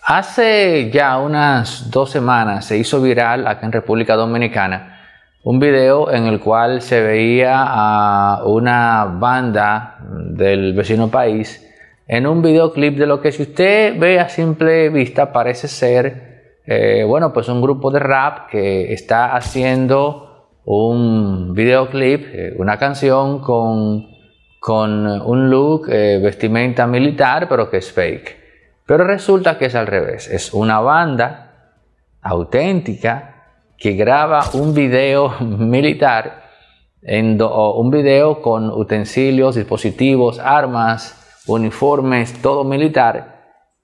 Hace ya unas 2 semanas se hizo viral acá en República Dominicana un video en el cual se veía a una banda del vecino país en un videoclip de lo que, si usted ve a simple vista, parece ser pues un grupo de rap que está haciendo un videoclip, una canción con un look, vestimenta militar, pero que es fake. Pero resulta que es al revés, es una banda auténtica que graba un video militar, un video con utensilios, dispositivos, armas, uniformes, todo militar.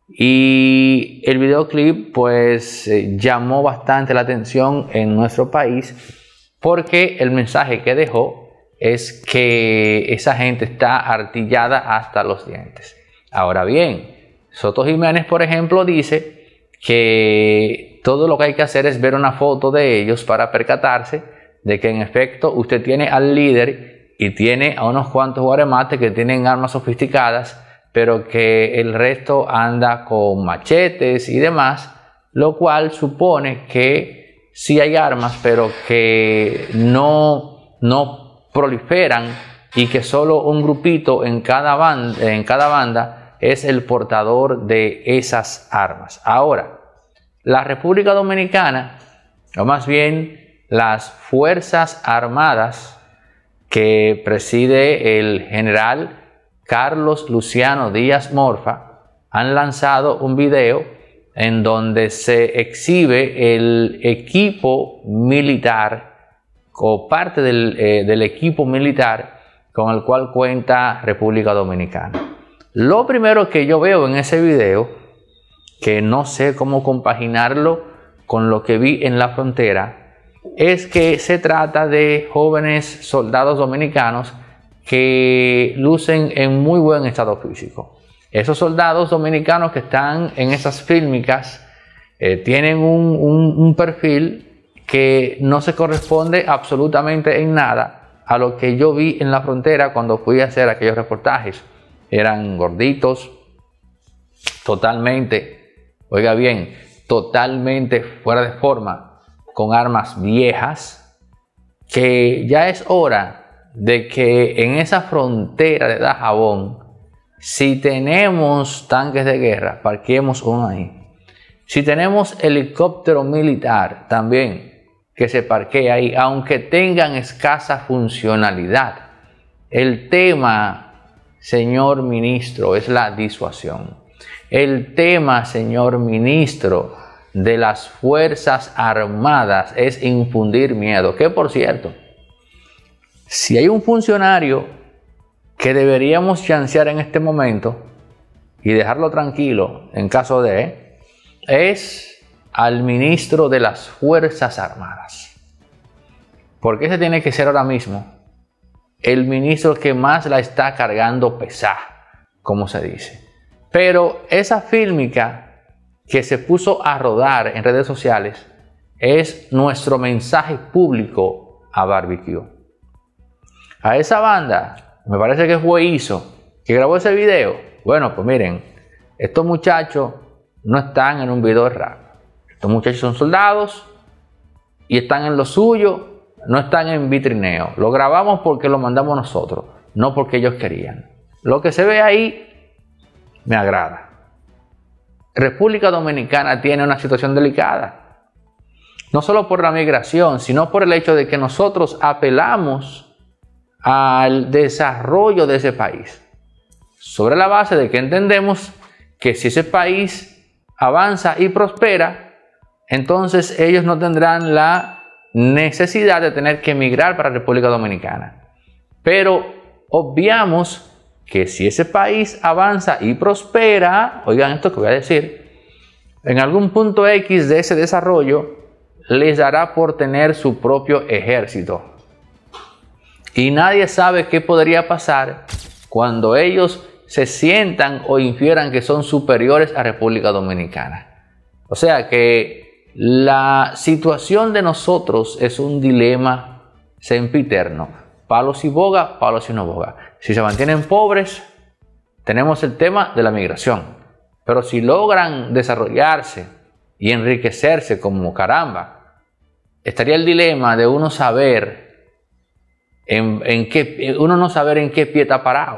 Y el videoclip pues llamó bastante la atención en nuestro país porque el mensaje que dejó es que esa gente está artillada hasta los dientes. Ahora bien, Soto Jiménez, por ejemplo, dice que todo lo que hay que hacer es ver una foto de ellos para percatarse de que en efecto usted tiene al líder y tiene a unos cuantos guaremates que tienen armas sofisticadas, pero que el resto anda con machetes y demás, lo cual supone que sí hay armas, pero que no proliferan y que solo un grupito en cada banda es el portador de esas armas. Ahora, la República Dominicana, o más bien las Fuerzas Armadas que preside el general Carlos Luciano Díaz Morfa, han lanzado un video en donde se exhibe el equipo militar o parte del equipo militar con el cual cuenta República Dominicana. Lo primero que yo veo en ese video, que no sé cómo compaginarlo con lo que vi en la frontera, es que se trata de jóvenes soldados dominicanos que lucen en muy buen estado físico. Esos soldados dominicanos que están en esas fílmicas tienen un perfil que no se corresponde absolutamente en nada a lo que yo vi en la frontera cuando fui a hacer aquellos reportajes. Eran gorditos, totalmente, oiga bien, totalmente fuera de forma, con armas viejas, que ya es hora de que en esa frontera de Dajabón, si tenemos tanques de guerra, parquemos uno ahí. Si tenemos helicóptero militar, también que se parquee ahí, aunque tengan escasa funcionalidad. El tema, señor ministro, es la disuasión. El tema, señor ministro, de las Fuerzas Armadas es infundir miedo. Que, por cierto, si hay un funcionario que deberíamos chancear en este momento y dejarlo tranquilo en caso de, es al ministro de las Fuerzas Armadas. Porque ese tiene que ser ahora mismo el ministro que más la está cargando pesada, como se dice. Pero esa fílmica que se puso a rodar en redes sociales es nuestro mensaje público a Barbecue. A esa banda, me parece que fue ISO, que grabó ese video. Bueno, pues miren, estos muchachos no están en un video de rap. Estos muchachos son soldados y están en lo suyo. No están en vitrineo. Lo grabamos porque lo mandamos nosotros, no porque ellos querían. Lo que se ve ahí me agrada. República Dominicana tiene una situación delicada. No solo por la migración, sino por el hecho de que nosotros apelamos al desarrollo de ese país. Sobre la base de que entendemos que si ese país avanza y prospera, entonces ellos no tendrán la necesidad de tener que emigrar para República Dominicana. Pero obviamos que si ese país avanza y prospera, oigan esto que voy a decir, en algún punto X de ese desarrollo les dará por tener su propio ejército. Y nadie sabe qué podría pasar cuando ellos se sientan o infieran que son superiores a República Dominicana. O sea que la situación de nosotros es un dilema sempiterno. Palo si boga, palo si no boga. Si se mantienen pobres, tenemos el tema de la migración. Pero si logran desarrollarse y enriquecerse como caramba, estaría el dilema de uno saber uno no saber en qué pie está parado.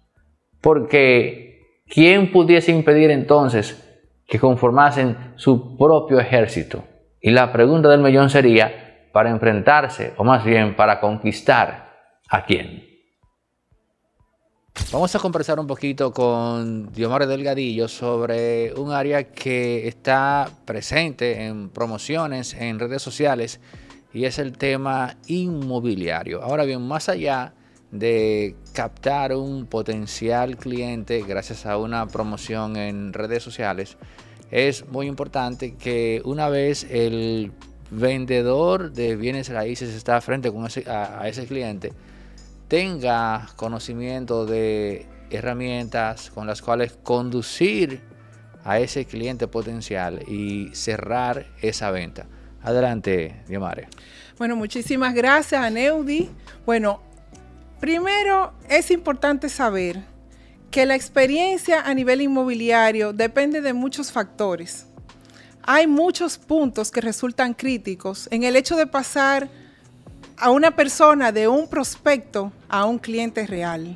Porque ¿quién pudiese impedir entonces que conformasen su propio ejército? Y la pregunta del millón sería, ¿para enfrentarse o más bien para conquistar a quién? Vamos a conversar un poquito con Diomares Delgadillo sobre un área que está presente en promociones en redes sociales y es el tema inmobiliario. Ahora bien, más allá de captar un potencial cliente gracias a una promoción en redes sociales, es muy importante que una vez el vendedor de bienes raíces está frente a ese cliente, tenga conocimiento de herramientas con las cuales conducir a ese cliente potencial y cerrar esa venta. Adelante, Diomares. Bueno, muchísimas gracias, Aneudi. Bueno, primero es importante saber que la experiencia a nivel inmobiliario depende de muchos factores. Hay muchos puntos que resultan críticos en el hecho de pasar a una persona de un prospecto a un cliente real.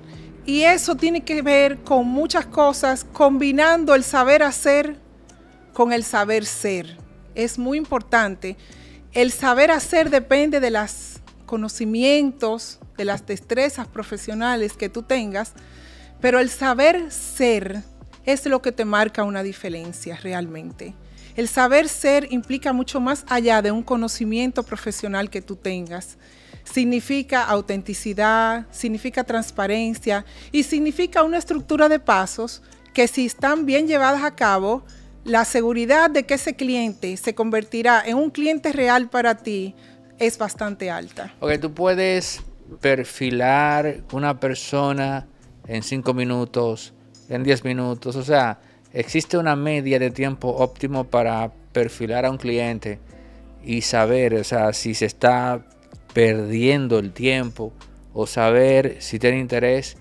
Y eso tiene que ver con muchas cosas, combinando el saber hacer con el saber ser. Es muy importante. El saber hacer depende de los conocimientos, de las destrezas profesionales que tú tengas, pero el saber ser es lo que te marca una diferencia realmente. El saber ser implica mucho más allá de un conocimiento profesional que tú tengas. Significa autenticidad, significa transparencia y significa una estructura de pasos que, si están bien llevadas a cabo, la seguridad de que ese cliente se convertirá en un cliente real para ti es bastante alta. Ok, tú puedes perfilar una persona en 5 minutos, en 10 minutos, o sea, existe una media de tiempo óptimo para perfilar a un cliente y saber, o sea, si se está perdiendo el tiempo o saber si tiene interés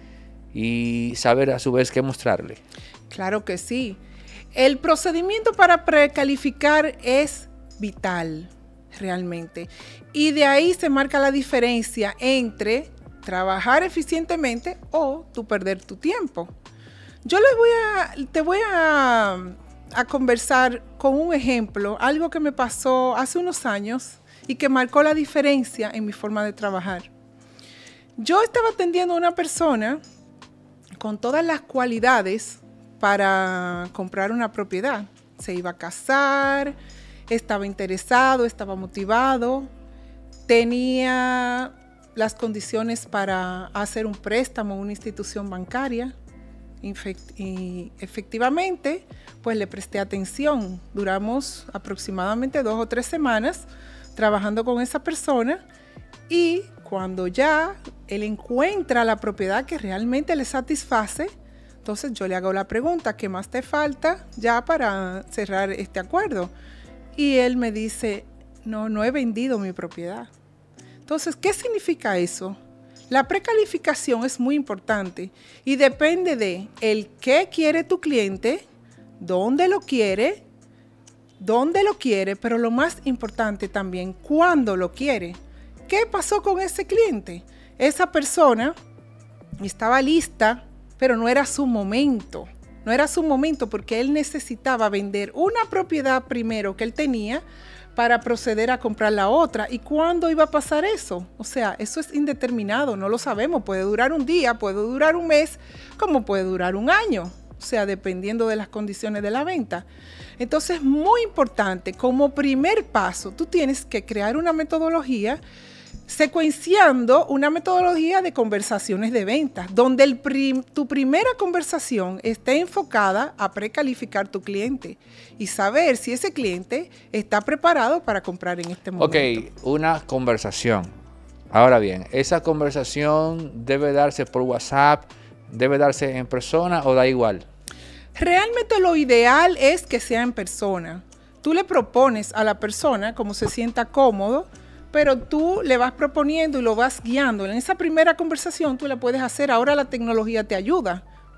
y saber a su vez qué mostrarle. Claro que sí. El procedimiento para precalificar es vital realmente y de ahí se marca la diferencia entre trabajar eficientemente o tú perder tu tiempo. Yo te voy a conversar con un ejemplo, algo que me pasó hace unos años y que marcó la diferencia en mi forma de trabajar. Yo estaba atendiendo a una persona con todas las cualidades para comprar una propiedad. Se iba a casar, estaba interesado, estaba motivado, tenía las condiciones para hacer un préstamo en una institución bancaria. Y efectivamente, pues le presté atención. Duramos aproximadamente 2 o 3 semanas trabajando con esa persona y cuando ya él encuentra la propiedad que realmente le satisface, entonces yo le hago la pregunta, ¿qué más te falta ya para cerrar este acuerdo? Y él me dice, no he vendido mi propiedad. Entonces, ¿qué significa eso? La precalificación es muy importante y depende de el qué quiere tu cliente, dónde lo quiere, pero lo más importante también, cuándo lo quiere. ¿Qué pasó con ese cliente? Esa persona estaba lista, pero no era su momento. No era su momento porque él necesitaba vender una propiedad primero que él tenía para proceder a comprar la otra. ¿Y cuándo iba a pasar eso? O sea, eso es indeterminado, no lo sabemos. Puede durar un día, puede durar un mes, como puede durar un año. O sea, dependiendo de las condiciones de la venta. Entonces, muy importante, como primer paso, tú tienes que crear una metodología secuenciando una metodología de conversaciones de ventas, donde tu primera conversación esté enfocada a precalificar tu cliente y saber si ese cliente está preparado para comprar en este momento. Ok, una conversación. Ahora bien, ¿esa conversación debe darse por WhatsApp, debe darse en persona o da igual? Realmente lo ideal es que sea en persona. Tú le propones a la persona cómo se sienta cómodo, pero tú le vas proponiendo y lo vas guiando. En esa primera conversación tú la puedes hacer. Ahora la tecnología te ayuda.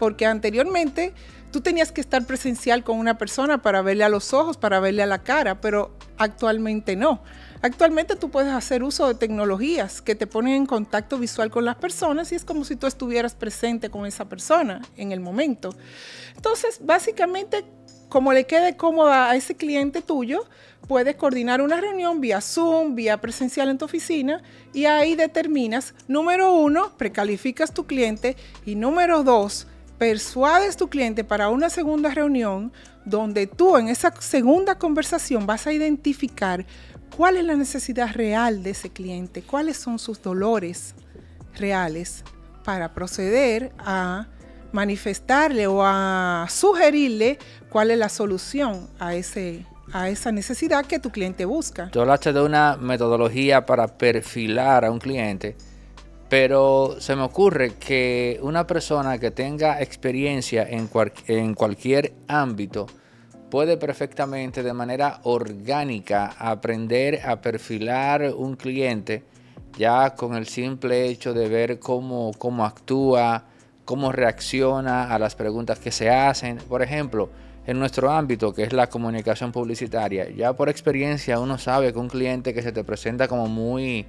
porque anteriormente tú tenías que estar presencial con una persona para verle a los ojos, para verle a la cara, pero actualmente no. Actualmente tú puedes hacer uso de tecnologías que te ponen en contacto visual con las personas y es como si tú estuvieras presente con esa persona en el momento. Entonces, básicamente, como le quede cómoda a ese cliente tuyo, puedes coordinar una reunión vía Zoom, vía presencial en tu oficina y ahí determinas, número 1, precalificas tu cliente y número 2, persuades tu cliente para una segunda reunión donde tú en esa segunda conversación vas a identificar cuál es la necesidad real de ese cliente, cuáles son sus dolores reales para proceder a manifestarle o a sugerirle cuál es la solución a esa necesidad que tu cliente busca. Tú hablaste de una metodología para perfilar a un cliente, pero se me ocurre que una persona que tenga experiencia en cualquier ámbito puede perfectamente de manera orgánica aprender a perfilar un cliente ya con el simple hecho de ver cómo actúa, cómo reacciona a las preguntas que se hacen. Por ejemplo, en nuestro ámbito, que es la comunicación publicitaria, ya por experiencia uno sabe que un cliente que se te presenta como muy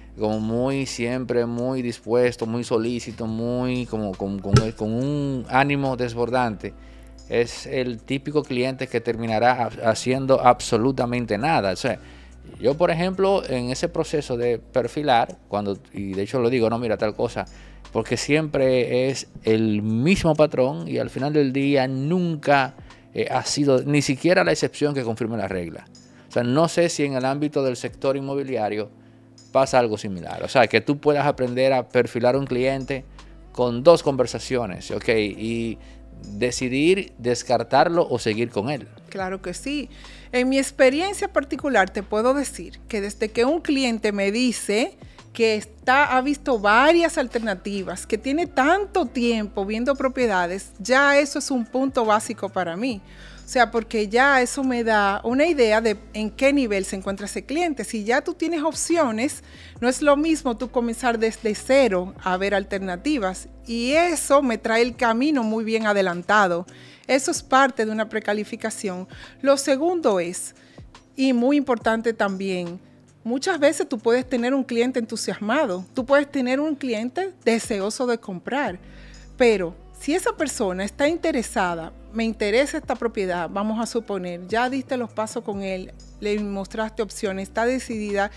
siempre muy dispuesto, muy solícito, con un ánimo desbordante, es el típico cliente que terminará haciendo absolutamente nada. O sea, yo, por ejemplo, en ese proceso de perfilar, y de hecho lo digo, no, mira tal cosa, porque siempre es el mismo patrón y al final del día nunca ha sido ni siquiera la excepción que confirme la regla. O sea, no sé si en el ámbito del sector inmobiliario pasa algo similar. O sea, que tú puedas aprender a perfilar a un cliente con 2 conversaciones, ¿ok? Y decidir descartarlo o seguir con él. Claro que sí. En mi experiencia particular te puedo decir que desde que un cliente me dice que ha visto varias alternativas, que tiene tanto tiempo viendo propiedades, ya eso es un punto básico para mí. O sea, porque ya eso me da una idea de en qué nivel se encuentra ese cliente. Si ya tú tienes opciones, no es lo mismo tú comenzar desde cero a ver alternativas. Y eso me trae el camino muy bien adelantado. Eso es parte de una precalificación. Lo segundo es, y muy importante también, muchas veces tú puedes tener un cliente entusiasmado, tú puedes tener un cliente deseoso de comprar, pero si esa persona está interesada, me interesa esta propiedad, vamos a suponer, ya diste los pasos con él, le mostraste opciones, está decidida.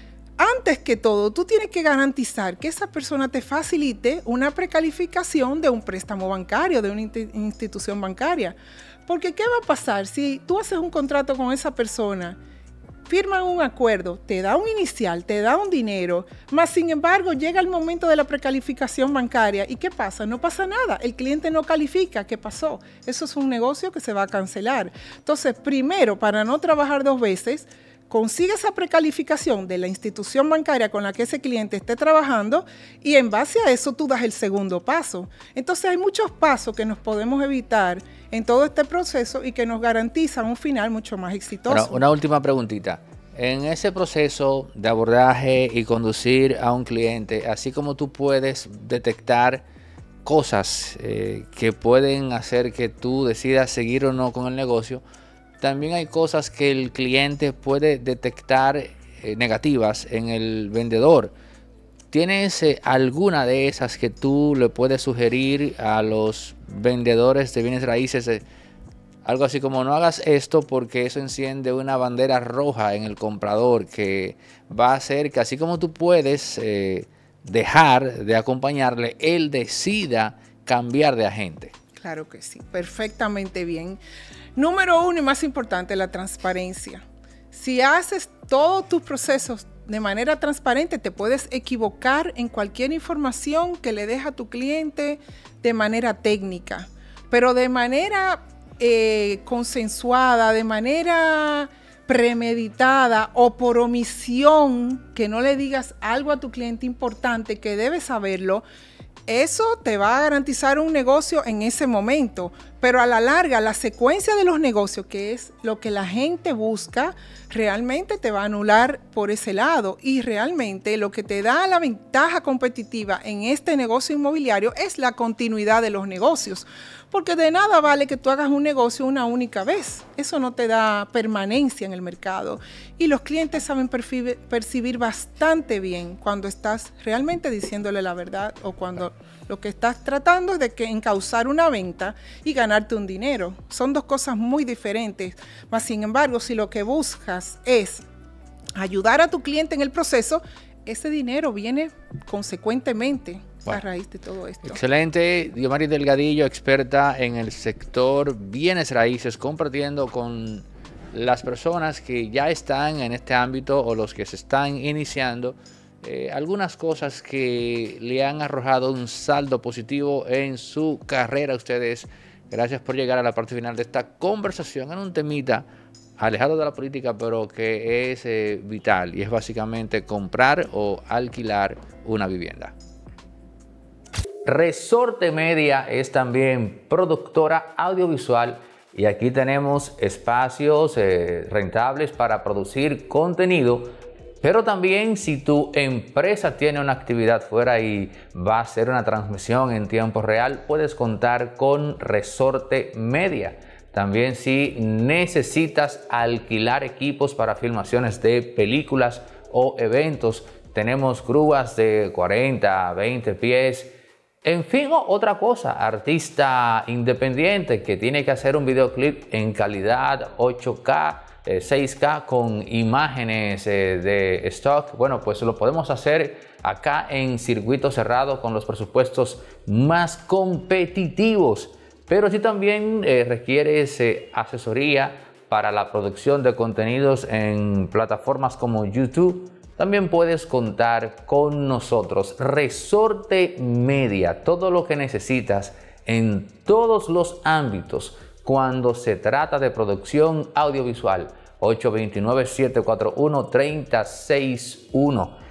Antes que todo, tú tienes que garantizar que esa persona te facilite una precalificación de un préstamo bancario, de una institución bancaria. Porque ¿qué va a pasar si tú haces un contrato con esa persona? Firman un acuerdo, te da un inicial, te da un dinero, más sin embargo llega el momento de la precalificación bancaria. ¿Y qué pasa? No pasa nada, el cliente no califica. ¿Qué pasó? Eso es un negocio que se va a cancelar. Entonces, primero, para no trabajar 2 veces, consigue esa precalificación de la institución bancaria con la que ese cliente esté trabajando y en base a eso tú das el segundo paso. Entonces hay muchos pasos que nos podemos evitar en todo este proceso y que nos garantizan un final mucho más exitoso. Bueno, una última preguntita. En ese proceso de abordaje y conducir a un cliente, así como tú puedes detectar cosas que pueden hacer que tú decidas seguir o no con el negocio, también hay cosas que el cliente puede detectar negativas en el vendedor. ¿Tienes alguna de esas que tú le puedes sugerir a los vendedores de bienes raíces? Algo así como: no hagas esto porque eso enciende una bandera roja en el comprador, que va a hacer que así como tú puedes dejar de acompañarle, él decida cambiar de agente. Claro que sí, perfectamente bien. Número 1 y más importante, la transparencia. Si haces todos tus procesos de manera transparente, te puedes equivocar en cualquier información que le deja a tu cliente de manera técnica, pero de manera consensuada, de manera premeditada o por omisión, que no le digas algo a tu cliente importante que debe saberlo. Eso te va a garantizar un negocio en ese momento, pero a la larga, la secuencia de los negocios, que es lo que la gente busca, realmente te va a anular por ese lado. Y realmente lo que te da la ventaja competitiva en este negocio inmobiliario es la continuidad de los negocios. Porque de nada vale que tú hagas un negocio una única vez. Eso no te da permanencia en el mercado. Y los clientes saben percibir bastante bien cuando estás realmente diciéndole la verdad o cuando lo que estás tratando es de encauzar una venta y ganarte un dinero. Son dos cosas muy diferentes. Mas, sin embargo, si lo que buscas es ayudar a tu cliente en el proceso, ese dinero viene consecuentemente. Bueno, a raíz de todo esto. Excelente. Diomari Delgadillo, experta en el sector bienes raíces, compartiendo con las personas que ya están en este ámbito o los que se están iniciando algunas cosas que le han arrojado un saldo positivo en su carrera a ustedes. Gracias por llegar a la parte final de esta conversación en un temita alejado de la política, pero que es vital, y es básicamente comprar o alquilar una vivienda. Resorte Media es también productora audiovisual y aquí tenemos espacios rentables para producir contenido, pero también si tu empresa tiene una actividad fuera y va a hacer una transmisión en tiempo real, puedes contar con Resorte Media. También si necesitas alquilar equipos para filmaciones de películas o eventos, tenemos grúas de 40, 20 pies. En fin, otra cosa, artista independiente que tiene que hacer un videoclip en calidad 8K, 6K con imágenes de stock, bueno, pues lo podemos hacer acá en circuito cerrado con los presupuestos más competitivos. Pero si también requieres asesoría para la producción de contenidos en plataformas como YouTube, también puedes contar con nosotros. Resorte Media, todo lo que necesitas en todos los ámbitos cuando se trata de producción audiovisual. 829-741-3061.